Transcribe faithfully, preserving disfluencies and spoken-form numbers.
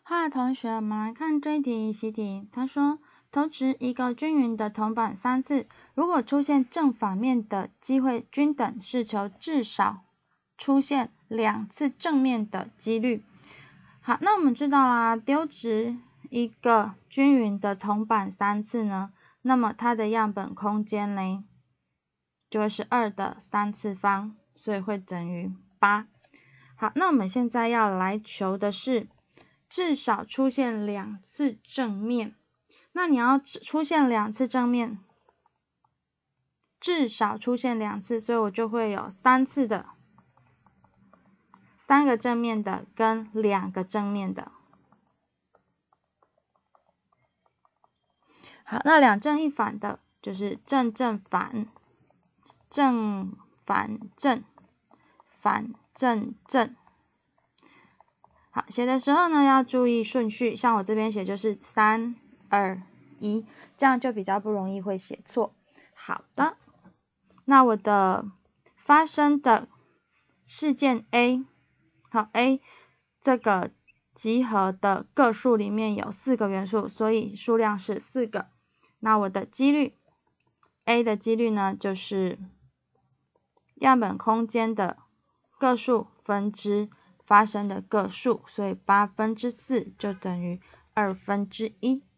嗨，同学，我们来看这一题习题。他说，投掷一个均匀的铜板三次，如果出现正反面的机会均等，是求至少出现两次正面的几率。好，那我们知道啦，丢掷一个均匀的铜板三次呢，那么它的样本空间呢，就会是二的三次方，所以会等于八。好，那我们现在要来求的是至少出现两次正面。那你要出现两次正面，至少出现两次，所以我就会有三次的，三个正面的跟两个正面的。好，那两正一反的就是正正反，正反正，反正正。好，写的时候呢要注意顺序，像我这边写就是三二一，这样就比较不容易会写错。好的，那我的发生的事件 A， 好 A 这个集合的个数里面有四个元素，所以数量是四个。那我的几率 A 的几率呢，就是样本空间的个数分之发生的个数，所以八分之四就等于二分之一。